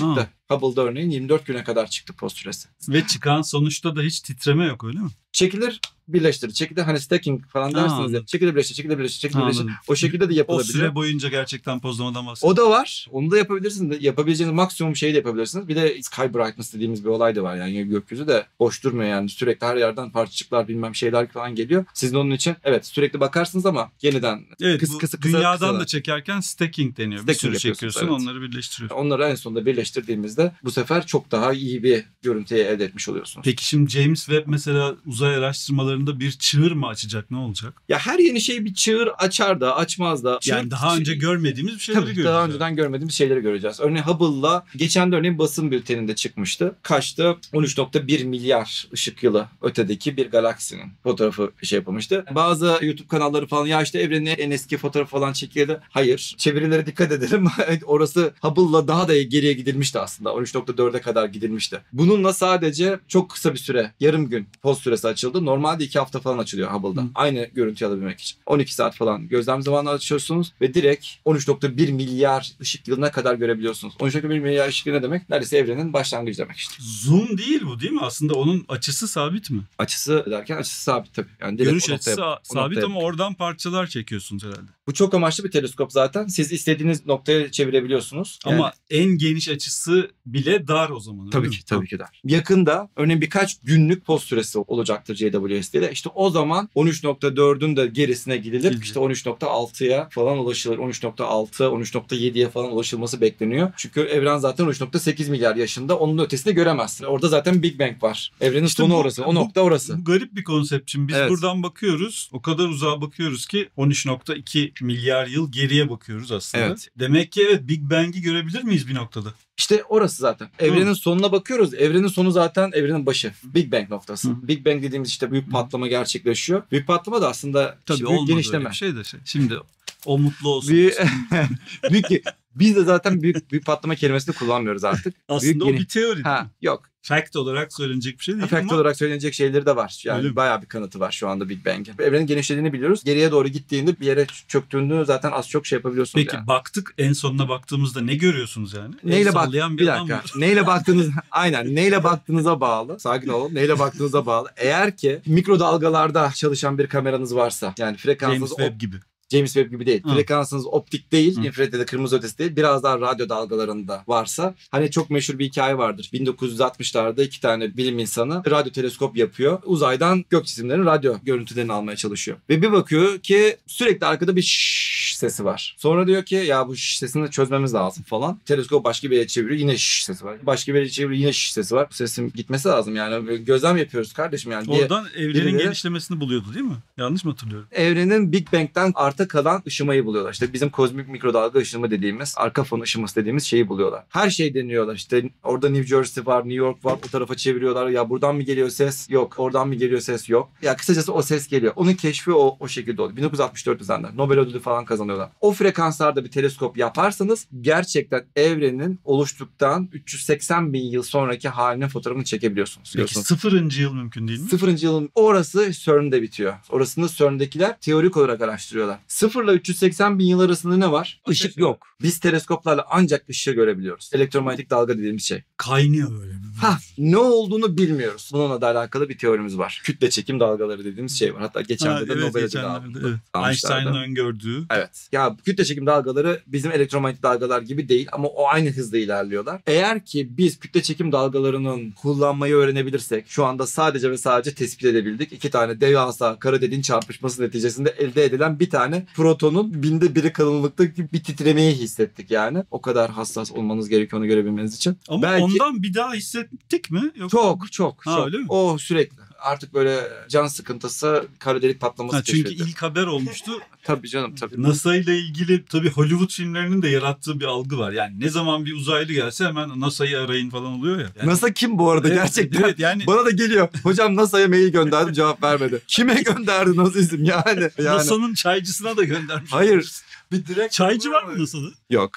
Hubble'da örneğin 24 güne kadar çıktı post süresi. Ve çıkan sonuçta da hiç titreme yok öyle mi? Çekilir, birleştir. Çekilir, hani stacking falan dersiniz ya. Anladım. Çekilir, birleştir, çekilir, birleştir, çekilir, birleştir. Anladım. O şekilde de O yapılabilir. süre boyunca gerçekten pozlamadan bahsediyor. O da var. Onu da yapabilirsiniz. Yapabileceğiniz maksimum şeyi de yapabilirsiniz. Bir de sky brightness dediğimiz bir olay da var. Yani gökyüzü de boş durmuyor yani. Sürekli her yerden parçacıklar bilmem şeyler falan geliyor. Sizin onun için evet sürekli bakarsınız ama yeniden Evet, kısa dünyadan da çekerken stacking deniyor. Bir Stacking sürü yapıyorsunuz, çekiyorsun, evet. onları birleştiriyorsun. onları en sonunda birleştirdiğimizde bu sefer çok daha iyi bir görüntüyü elde etmiş oluyorsunuz. Peki şimdi James Webb mesela uzay araştırmalarında bir çığır mı açacak? Ne olacak? Ya her yeni şey bir çığır açar da açmaz da. Yani daha önce görmediğimiz bir şeyleri Tabii göreceğiz. daha önceden görmediğimiz şeyleri göreceğiz. Örneğin Hubble'la geçen de örneğin basın bülteninde çıkmıştı. Kaçtı? 13.1 milyar ışık yılı ötedeki bir galaksinin fotoğrafı yapılmıştı. Bazı YouTube kanalları falan ya işte evrenin en eski fotoğrafı falan çekildi. Hayır. Çevirilere dikkat edelim. Orası Hubble'la daha da geriye gidilmişti aslında. 13.4'e kadar gidilmişti. Bununla sadece çok kısa bir süre, yarım gün post süresi açıldı. Normalde 2 hafta falan açılıyor Hubble'da. Aynı görüntüyü alabilmek için. 12 saat falan gözlem zamanı açıyorsunuz ve direkt 13.1 milyar ışık yılına kadar görebiliyorsunuz. 13.1 milyar ışık yılı ne demek? Neredeyse evrenin başlangıcı demek işte. Zoom değil bu değil mi? Aslında onun açısı sabit mi? Açısı derken açısı sabit tabii. Yani direkt Görüş o açısı noktaya- o sabit noktaya- ama oradan parçalar çekiyorsunuz herhalde. Bu çok amaçlı bir teleskop zaten. Siz istediğiniz noktaya çevirebiliyorsunuz. Yani Ama en geniş açısı bile dar o zaman. öyle tabii mi? ki tabii ki der. Yakında örneğin birkaç günlük post süresi olacaktır JWST'de. İşte o zaman 13.4'ün de gerisine gidilip Gidecek. işte 13.6'ya falan ulaşılır. 13.6, 13.7'ye falan ulaşılması bekleniyor. Çünkü evren zaten 13.8 milyar yaşında. Onun ötesini göremezsin. Orada zaten Big Bang var. Evrenin İşte sonu bu- orası. O nokta orası. Bu garip bir konsept. Şimdi biz Evet. buradan bakıyoruz. O kadar uzağa bakıyoruz ki 13.2 milyar yıl geriye bakıyoruz aslında. Evet. Demek ki evet Big Bang'i görebilir miyiz bir noktada? İşte orası zaten. Evrenin sonuna bakıyoruz. Evrenin sonu zaten evrenin başı. Big Bang noktası. Hı. Big Bang dediğimiz işte büyük patlama gerçekleşiyor. Büyük patlama da aslında Tabii büyük olmadı genişleme. öyle bir şey de şey. Şimdi o mutlu olsun. Büyük, büyük, biz de zaten büyük patlama kelimesini kullanmıyoruz artık. Aslında o geni- bir teori değil Ha, mi? yok. Fact olarak söylenecek bir şey değil Fact ama olarak söylenecek şeyleri de var. Öyle Yani mi? bayağı bir kanıtı var şu anda Big Bang'in. Evrenin genişlediğini biliyoruz. Geriye doğru gittiğinde bir yere çöktüğünde zaten az çok şey yapabiliyorsunuz peki yani. baktık en sonuna baktığımızda ne görüyorsunuz yani? Neyle El bak sallayan bir adam dakika. var. Neyle baktığınız aynen neyle baktığınıza bağlı. Sakin olun. Neyle baktığınıza bağlı. Eğer ki mikrodalgalarda çalışan bir kameranız varsa yani James frekansınız Webb gibi. James Webb gibi değil. Hı. Frekansınız optik değil, Hı. infrared ya da kırmızı ötesi değil. Biraz daha radyo dalgalarında varsa. Hani çok meşhur bir hikaye vardır. 1960'larda 2 tane bilim insanı radyo teleskop yapıyor. Uzaydan gök cisimlerin radyo görüntülerini almaya çalışıyor. Ve bir bakıyor ki sürekli arkada bir şşş sesi var. Sonra diyor ki ya bu şşş sesini çözmemiz lazım falan. Teleskop başka bir yere çeviriyor. Yine şşş sesi var. Başka bir yere çeviriyor. Yine şşş sesi var. Bu sesin gitmesi lazım yani. Gözlem yapıyoruz kardeşim yani. Oradan evrenin birileri- genişlemesini buluyordu değil mi? Yanlış mı hatırlıyorum? Evrenin Big Bang'den arta kalan ışımayı buluyorlar. İşte bizim kozmik mikrodalga ışınımı dediğimiz, arka fon ışıması dediğimiz şeyi buluyorlar. Her şey deniyorlar. İşte orada New Jersey var, New York var. Bu tarafa çeviriyorlar. Ya buradan mı geliyor ses? Yok. Oradan mı geliyor ses? Yok. Ya kısacası o ses geliyor. Onun keşfi o şekilde oldu. 1964 üzerinden. Nobel ödülü falan kazanıyorlar. O frekanslarda bir teleskop yaparsanız gerçekten evrenin oluştuktan 380 bin yıl sonraki halinin fotoğrafını çekebiliyorsunuz. Peki 0. yıl mümkün değil mi? 0. yılın orası CERN'de bitiyor. Orasını CERN'dekiler teorik olarak araştırıyorlar. 0 ile 380 bin yıl arasında ne var? Işık yok. Biz teleskoplarla ancak ışığı görebiliyoruz. Elektromanyetik dalga dediğimiz şey. Kaynıyor böyle. Ne olduğunu bilmiyoruz. Bununla da alakalı bir teorimiz var. Kütle çekim dalgaları dediğimiz şey var. Hatta geçenlerde de Nobel ödülü geçenlerde, aldı. evet. Almışlardı. Einstein'ın öngördüğü. Evet. Ya kütle çekim dalgaları bizim elektromanyetik dalgalar gibi değil ama o aynı hızda ilerliyorlar. Eğer ki biz kütle çekim dalgalarının kullanmayı öğrenebilirsek şu anda sadece ve sadece tespit edebildik. 2 tane devasa kara deliğin çarpışması neticesinde elde edilen bir tane protonun 1/1000 kalınlıkta bir titremeyi hissettik yani. O kadar hassas olmanız gerekiyor onu görebilmeniz için. Ama Belki- ondan bir daha hissettik mi? Yok. Çok. Ha, öyle mi? O sürekli. Artık böyle can sıkıntısı, kara delik patlaması Ha, çünkü keşfedildi. ilk haber olmuştu. Tabii canım tabii. NASA ile ilgili tabii Hollywood filmlerinin de yarattığı bir algı var. Yani ne zaman bir uzaylı gelse hemen NASA'yı arayın falan oluyor ya. Yani, NASA kim bu arada Evet, gerçekten? evet, yani Bana da geliyor. Hocam NASA'ya mail gönderdim cevap vermedi. Kime gönderdi nasıl isim yani? NASA'nın çaycısına da göndermiş. Hayır. Bir direkt Çaycı var mı NASA'da? Yok.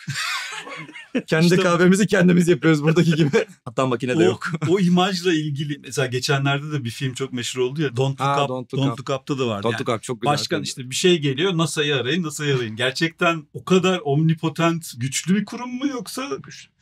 Kendi İşte- kahvemizi kendimiz yapıyoruz buradaki gibi. Hatta makine de O, yok. o imajla ilgili mesela geçenlerde de bir film çok meşhur oldu ya. Don't Look Up. Don't Look Don't Up. Look Up'ta da vardı. Don't yani. Look Up çok güzel. Başkan film. işte bir şey geliyor NASA'yı arayın. Gerçekten o kadar omnipotent güçlü bir kurum mu yoksa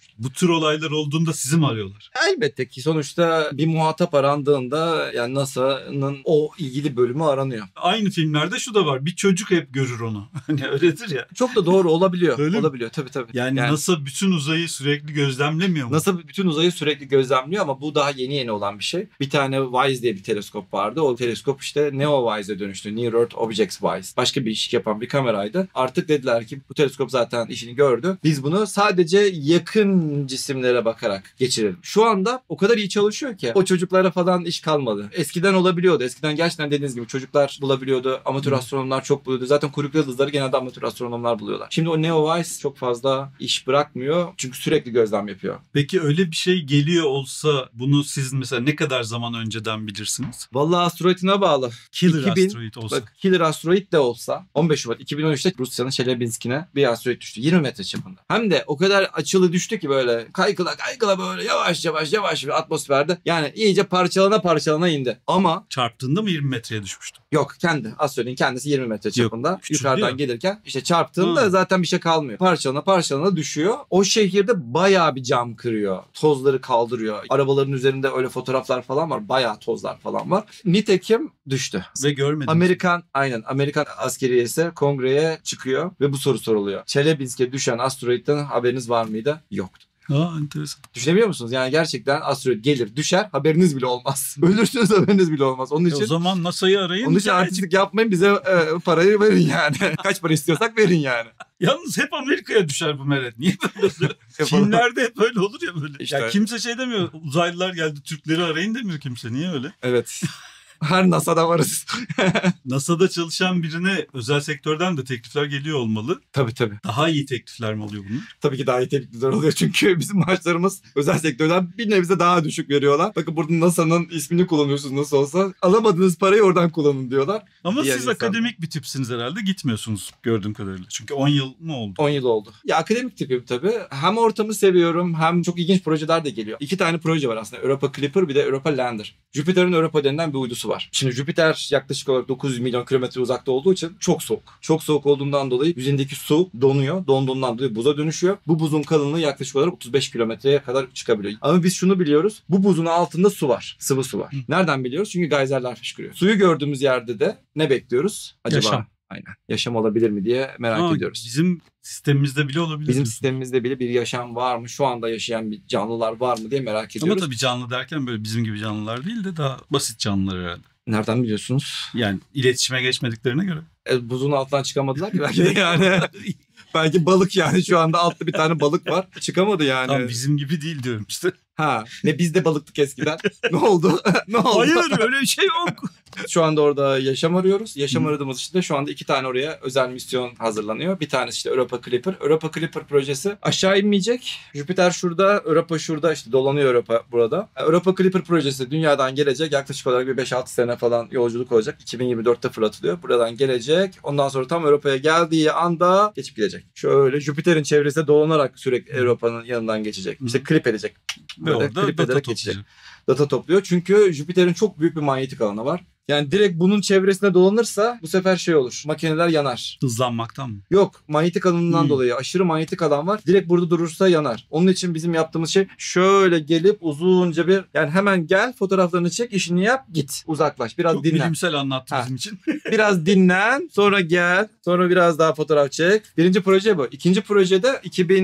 Bu tür olaylar olduğunda sizi mi arıyorlar? Elbette ki sonuçta bir muhatap arandığında yani NASA'nın o ilgili bölümü aranıyor. Aynı filmlerde şu da var. Bir çocuk hep görür onu. Hani öyledir ya. Çok da doğru olabiliyor. Öyle mi? Olabiliyor tabii. Yani NASA bütün uzayı sürekli gözlemlemiyor mu? NASA bütün uzayı sürekli gözlemliyor ama bu daha yeni olan bir şey. Bir tane WISE diye bir teleskop vardı. O teleskop işte NEO-WISE'e dönüştü. Near Earth Objects WISE. Başka bir iş yapan bir kameraydı. Artık dediler ki bu teleskop zaten işini gördü. Biz bunu sadece yakın cisimlere bakarak geçirelim. Şu anda o kadar iyi çalışıyor ki o çocuklara falan iş kalmadı. Eskiden olabiliyordu. Eskiden gerçekten dediğiniz gibi çocuklar bulabiliyordu. Amatör astronomlar çok buluyordu. Zaten kuyruklu yıldızları genelde amatör astronomlar buluyorlar. Şimdi o NEO-WISE çok fazla iş bırakmıyor. Çünkü sürekli gözlem yapıyor. Peki öyle bir şey geliyor olsa bunu siz mesela ne kadar zaman önceden bilirsiniz? Vallahi asteroidine bağlı. Killer 2000 asteroid olsa. Bak Killer asteroid de olsa 15 Şubat 2013'te Rusya'nın Chelyabinsk'ine bir asteroid düştü. 20 metre çapında. Hem de o kadar açılı düştü ki böyle kaykıla böyle yavaş bir atmosferde. Yani iyice parçalana indi. Ama Çarptığında mı 20 metreye düşmüştü? yok asteroidin kendisi 20 metre çapında. küçük Yukarıdan değil mi? gelirken işte çarptığında zaten bir şey kalmıyor. Parçalana düşüyor. O şehirde bayağı bir cam kırıyor. Tozları kaldırıyor. Arabaların üzerinde öyle fotoğraflar falan var. Bayağı tozlar falan var. Nitekim düştü. Ve görmedim. Amerikan askeriyesi kongreye çıkıyor ve bu soru soruluyor. Chelyabinsk'e düşen asteroidden haberiniz var mıydı? Yoktu. Enteresan. Düşünebiliyor musunuz? Yani gerçekten asteroid gelir, düşer, haberiniz bile olmaz. Ölürsünüz, haberiniz bile olmaz. Onun için O zaman NASA'yı arayın. onun için artistlik yapmayın, bize parayı verin yani. Kaç para istiyorsak verin yani. Yalnız hep Amerika'ya düşer bu meret. Niye böyle oluyor? Filmlerde hep öyle olur ya böyle. İşte. Ya kimse şey demiyor. Uzaylılar geldi Türkleri arayın demiyor kimse. Niye öyle? Evet. Her NASA'da varız. NASA'da çalışan birine özel sektörden de teklifler geliyor olmalı. Tabii. Daha iyi teklifler mi oluyor bunlar? Tabii ki daha iyi teklifler oluyor. Çünkü bizim maaşlarımız özel sektörden bir nebze daha düşük veriyorlar. Bakın burada NASA'nın ismini kullanıyorsunuz nasıl olsa. Alamadığınız parayı oradan kullanın diyorlar. Ama Diğer siz insanlar. akademik bir tipsiniz herhalde. Gitmiyorsunuz gördüğüm kadarıyla. Çünkü 10 yıl mı oldu? 10 yıl oldu. Ya akademik tipim tabii. Hem ortamı seviyorum hem çok ilginç projeler de geliyor. 2 tane proje var aslında. Europa Clipper bir de Europa Lander. Jüpiter'in Europa denilen bir uydusu var. Şimdi Jüpiter yaklaşık olarak 900 milyon kilometre uzakta olduğu için çok soğuk. Çok soğuk olduğundan dolayı yüzündeki su donuyor. Donduğundan dolayı buza dönüşüyor. Bu buzun kalınlığı yaklaşık olarak 35 kilometreye kadar çıkabiliyor. Ama biz şunu biliyoruz. Bu buzun altında su var. Sıvı su var. Nereden biliyoruz? Çünkü geyserler fışkırıyor. Suyu gördüğümüz yerde de ne bekliyoruz? Acaba? Yaşam. Aynen. Yaşam olabilir mi diye merak ediyoruz. Bizim sistemimizde bile olabilir. Bizim diyorsun. sistemimizde bile bir yaşam var mı? Şu anda yaşayan bir canlılar var mı diye merak ediyoruz. Ama tabii canlı derken böyle bizim gibi canlılar değil de daha basit canlılar herhalde. Nereden biliyorsunuz? Yani iletişime geçmediklerine göre. Buzun altından çıkamadılar ki belki de yani. Belki balık yani şu anda altta bir tane balık var. Çıkamadı yani. Tam bizim gibi değil diyorum işte. Ha, ne biz de balıktık eskiden. Ne oldu? Ne oldu? Hayır öyle bir şey yok. Şu anda orada yaşam arıyoruz. Yaşam aradığımız için de şu anda 2 tane oraya özel misyon hazırlanıyor. Bir tanesi işte Europa Clipper. Europa Clipper projesi aşağı inmeyecek. Jüpiter şurada, Europa şurada, işte dolanıyor Europa burada. Europa Clipper projesi dünyadan gelecek. Yaklaşık olarak bir 5-6 sene falan yolculuk olacak. 2024'te fırlatılıyor. Buradan gelecek. Ondan sonra tam Europa'ya geldiği anda geçip gidecek. Şöyle Jüpiter'in çevresinde dolanarak sürekli Europa'nın yanından geçecek. İşte klip edecek. Ve orada klip data ederek geçecek. toplayacak. Data topluyor. Çünkü Jüpiter'in çok büyük bir manyetik alanı var. Yani direkt bunun çevresinde dolanırsa bu sefer şey olur. Makineler yanar. Hızlanmaktan mı? Yok, manyetik alanından dolayı aşırı manyetik alan var. Direkt burada durursa yanar. Onun için bizim yaptığımız şey şöyle gelip uzunca bir yani hemen gel fotoğraflarını çek, işini yap, git. Uzaklaş. Biraz Çok dinlen. bilimsel anlattı bizim için. Biraz dinlen, sonra gel, sonra biraz daha fotoğraf çek. Birinci proje bu. İkinci projede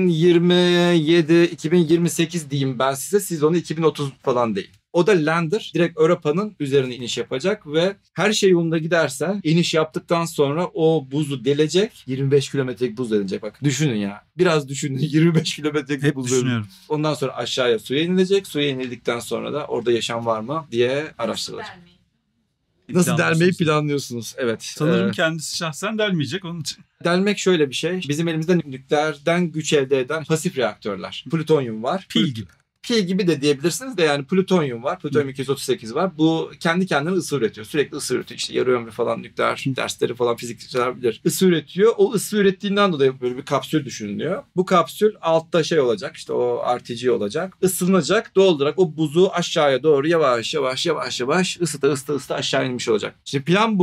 2027, 2028 diyeyim ben size. Siz onu 2030 falan değil. O da Lander direkt Europa'nın üzerine iniş yapacak ve her şey yolunda giderse iniş yaptıktan sonra o buzu delecek. 25 kilometrelik buz delecek bak. Düşünün ya. Biraz düşünün. 25 kilometrelik Hep buz düşünüyorum. Ondan sonra aşağıya suya inilecek. Suya inildikten sonra da orada yaşam var mı diye araştırılacak. Nasıl delmeyi planlıyorsunuz? Evet. Sanırım kendisi şahsen delmeyecek onun için. Delmek şöyle bir şey. Bizim elimizde nükleerden güç elde eden pasif reaktörler. Plütonyum var. Pil gibi. Pil gibi de diyebilirsiniz de yani plütonyum var. Plütonyum 238 var. Bu kendi kendine ısı üretiyor. Sürekli ısı üretiyor. İşte yarı ömrü falan nükleer dersleri falan fizikçiler bilir. Isı üretiyor. O ısı ürettiğinden dolayı böyle bir kapsül düşünülüyor. Bu kapsül altta şey olacak. İşte o RTG olacak. Isınacak. Doğal olarak o buzu aşağıya doğru yavaş yavaş ısıta aşağı inmiş olacak. Şimdi plan bu.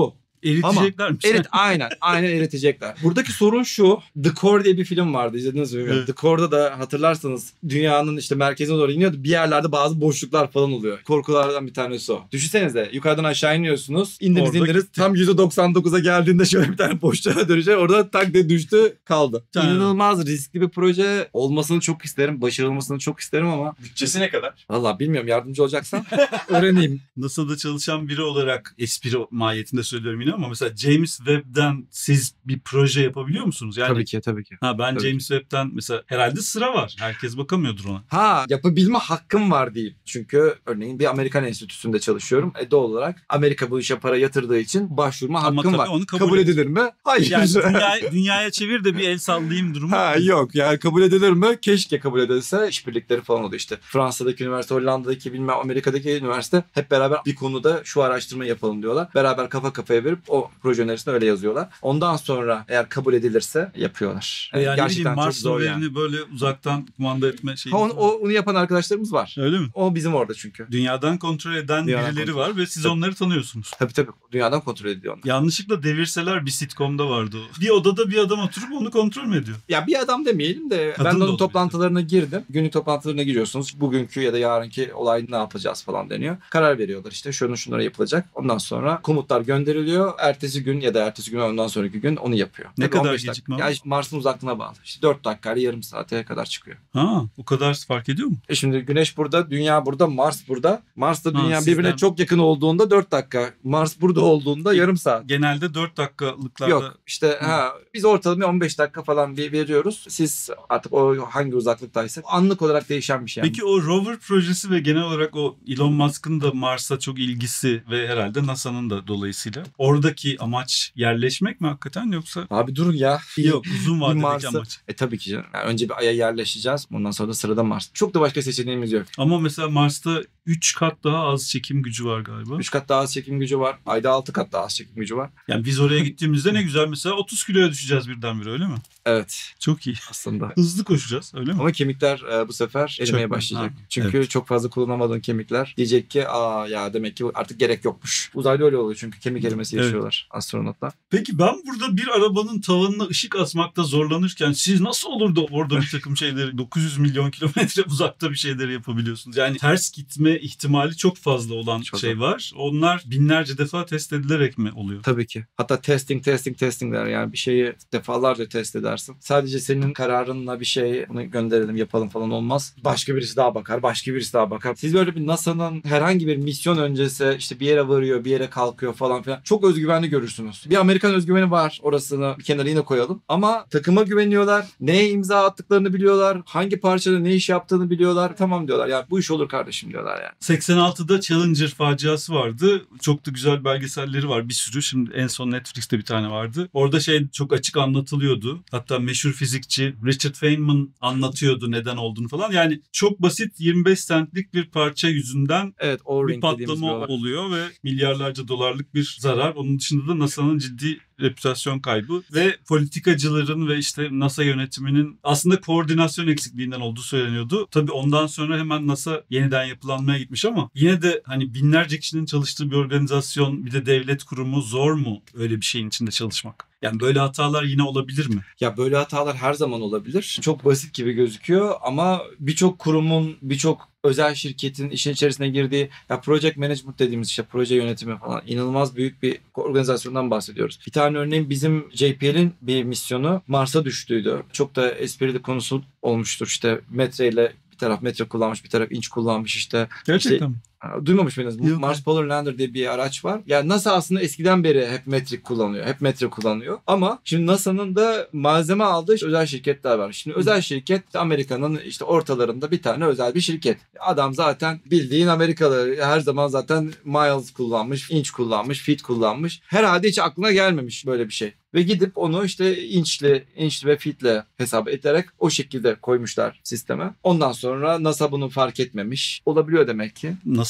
Eritecekler mi? Evet, aynen eritecekler. Buradaki sorun şu. The Core diye bir film vardı, izlediniz mi bilmiyorum. Evet. The Core'da da hatırlarsanız dünyanın işte merkezine doğru iniyordu. Bir yerlerde bazı boşluklar falan oluyor. Korkulardan bir tanesi o. Düşünsenize, yukarıdan aşağı iniyorsunuz. İndiniz Orada indiniz. gitti. Tam %99'a geldiğinde şöyle bir tane boşluğa dönecek. Orada tak diye düştü, kaldı. Tamam. İnanılmaz riskli bir proje. Olmasını çok isterim. Başarılmasını çok isterim ama Bütçesi ne kadar? valla bilmiyorum, yardımcı olacaksan öğreneyim. NASA'da çalışan biri olarak espri mahiyetinde söylüyorum yine ama mesela James Webb'den siz bir proje yapabiliyor musunuz? Yani Tabii ki. Ha, ben Tabii James Webb'den mesela herhalde sıra var. Herkes bakamıyordur ona. Ha, yapabilme hakkım var diyeyim. Çünkü örneğin bir Amerikan enstitüsünde çalışıyorum. Doğal olarak Amerika bu işe para yatırdığı için başvurma Ama hakkım tabii var. onu Kabul edilir mi? Hayır. Yani dünyaya çevir de bir el sallayayım durumu. Ha, yok yani kabul edilir mi? Keşke kabul edilse. İşbirlikleri falan oldu işte. Fransa'daki üniversite, Hollanda'daki bilmem Amerika'daki üniversite hep beraber bir konuda şu araştırma yapalım diyorlar. Beraber kafa kafaya verip o proje önerisini öyle yazıyorlar. Ondan sonra eğer kabul edilirse yapıyorlar. Yani ne bileyim, çok Mars zor roverini böyle uzaktan kumanda etme şeyi. Ha, onu yapan arkadaşlarımız var. Öyle mi? O bizim orada çünkü. Dünyadan kontrol eden Dünyadan birileri kontrol. var ve siz Tabii. onları tanıyorsunuz. Tabii. Dünyadan kontrol ediyor onlar. Yanlışlıkla devirseler bir sitcom'da vardı o. Bir odada bir adam oturup onu kontrol mü ediyor? Ya bir adam demeyelim de Kadın ben de da onun olabilir. toplantılarına girdim. Günlük toplantılarına giriyorsunuz. Bugünkü ya da yarınki olay ne yapacağız falan deniyor. Karar veriyorlar işte şunlara yapılacak. Ondan sonra komutlar gönderiliyor. Ertesi gün ya da ertesi gün ondan sonraki gün onu yapıyor. Ne Tabii kadar 15 dakika. gecikme var? Ya işte Mars'ın uzaklığına bağlı. İşte 4 dakika ile yarım saate kadar çıkıyor. Ha, o kadar fark ediyor mu? Şimdi Güneş burada, Dünya burada, Mars burada. Mars'ta Dünya sizden- birbirine çok yakın olduğunda 4 dakika. Mars burada olduğunda yarım saat. Genelde 4 dakikalıklarda. Yok işte biz ortalama 15 dakika falan veriyoruz. Siz artık o hangi uzaklıktaysa anlık olarak değişen bir şey. Peki o rover projesi ve genel olarak o Elon Musk'ın da Mars'a çok ilgisi ve herhalde NASA'nın da dolayısıyla oradaki amaç yerleşmek mi hakikaten yoksa? Abi durun ya. Yok, uzun vadedeki Mars'a- amaç. Tabii ki canım. Yani önce bir Ay'a yerleşeceğiz. Ondan sonra da sırada Mars. Çok da başka seçeneğimiz yok. Ama mesela Mars'ta 3 kat daha az çekim gücü var galiba. 3 kat daha az çekim gücü var. Ayda 6 kat daha az çekim gücü var. Yani biz oraya gittiğimizde ne güzel mesela 30 kiloya düşeceğiz birdenbire, öyle mi? Evet Çok iyi. aslında. Hızlı koşacağız, öyle mi? Ama kemikler bu sefer erimeye Çökme. başlayacak. Ha, Çünkü çok fazla kullanamadığın kemikler diyecek ki ya demek ki artık gerek yokmuş. Uzayda öyle oluyor çünkü kemik erimesi Evet. yaşıyorlar astronotlar. Peki ben burada bir arabanın tavanına ışık asmakta zorlanırken siz nasıl olur da orada bir takım şeyleri 900 milyon kilometre uzakta bir şeyleri yapabiliyorsunuz? Yani ters gitme ihtimali çok fazla olan Çok şey var. Onlar binlerce defa test edilerek mi oluyor? Tabii ki. Hatta testing der. Yani bir şeyi defalarca test edersin. Sadece senin kararınla bir şey bunu gönderelim yapalım falan olmaz. Başka birisi daha bakar. Siz böyle bir NASA'nın herhangi bir misyon öncesi işte bir yere varıyor, bir yere kalkıyor falan filan. Çok özgüvenli görürsünüz. Bir Amerikan özgüveni var. Orasını bir kenara yine koyalım. Ama takıma güveniyorlar. Neye imza attıklarını biliyorlar. Hangi parçada ne iş yaptığını biliyorlar. Tamam diyorlar. Ya bu iş olur kardeşim diyorlar yani. 86'da Challenger faciası vardı. Çok da güzel belgeselleri var bir sürü. Şimdi en son Netflix'te bir tane vardı. Orada çok açık anlatılıyordu. Hatta meşhur fizikçi Richard Feynman anlatıyordu neden olduğunu falan. Yani çok basit 25 centlik bir parça yüzünden Evet, bir O-ring dediğimiz bir patlama olay. oluyor ve milyarlarca dolarlık bir zarar. Onun dışında da NASA'nın ciddi reputasyon kaybı ve politikacıların ve işte NASA yönetiminin aslında koordinasyon eksikliğinden olduğu söyleniyordu. Tabii ondan sonra hemen NASA yeniden yapılanmaya gitmiş ama yine de hani binlerce kişinin çalıştığı bir organizasyon, bir de devlet kurumu, zor mu öyle bir şeyin içinde çalışmak? Yani böyle hatalar yine olabilir mi? Ya böyle hatalar her zaman olabilir. Çok basit gibi gözüküyor ama birçok kurumun, birçok özel şirketin işin içerisine girdiği ya project management dediğimiz işte proje yönetimi falan inanılmaz büyük bir organizasyondan bahsediyoruz. Bir tane örneğin bizim JPL'in bir misyonu Mars'a düştüydü. Çok da esprili konusu olmuştur işte metreyle bir taraf metre kullanmış bir taraf inç kullanmış işte. Gerçekten mi? Duymamış mıydınız? Yok. Mars Polar Lander diye bir araç var. Yani NASA aslında eskiden beri hep metrik kullanıyor. Hep metre kullanıyor. Ama şimdi NASA'nın da malzeme aldığı özel şirketler var. Şimdi özel şirket Amerika'nın işte ortalarında bir tane özel bir şirket. Adam zaten bildiğin Amerikalı. Her zaman zaten miles kullanmış, inç kullanmış, feet kullanmış. Herhalde hiç aklına gelmemiş böyle bir şey. Ve gidip onu işte inçli ve feetle hesap ederek o şekilde koymuşlar sisteme. Ondan sonra NASA bunu fark etmemiş. Olabiliyor demek ki. NASA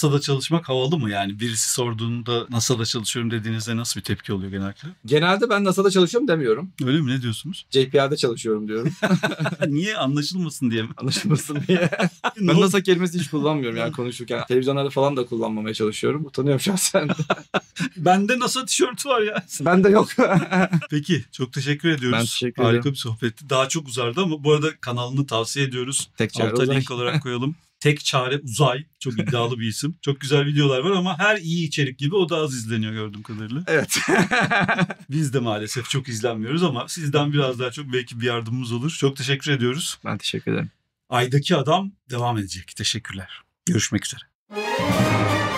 NASA'da çalışmak havalı mı yani? Birisi sorduğunda NASA'da çalışıyorum dediğinizde nasıl bir tepki oluyor genellikle? Genelde ben NASA'da çalışıyorum demiyorum. Öyle mi? Ne diyorsunuz? JPL'de çalışıyorum diyorum. Niye? Anlaşılmasın diye mi? Anlaşılmasın diye. Ben NASA kelimesi hiç kullanmıyorum yani konuşurken. Televizyonlarda falan da kullanmamaya çalışıyorum. Utanıyorum şahsen. Bende NASA tişörtü var ya. Bende yok. Peki çok teşekkür ediyoruz. Ben teşekkür Harika ederim. bir sohbetti. Daha çok uzardı ama bu arada kanalını tavsiye ediyoruz. Tek çare Alta uzay. link olarak koyalım. Tek Çare Uzay. Çok iddialı bir isim. Çok güzel videolar var ama her iyi içerik gibi o da az izleniyor gördüğüm kadarıyla. Evet. Biz de maalesef çok izlenmiyoruz ama sizden biraz daha çok belki bir yardımımız olur. Çok teşekkür ediyoruz. Ben teşekkür ederim. Ay'daki Adam devam edecek. Teşekkürler. Görüşmek üzere.